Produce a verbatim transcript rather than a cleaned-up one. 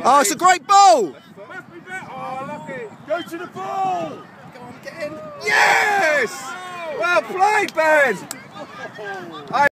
Oh, it's a great ball! Oh, lucky. Go to the ball! Go on, get in. Yes! Well played, Ben!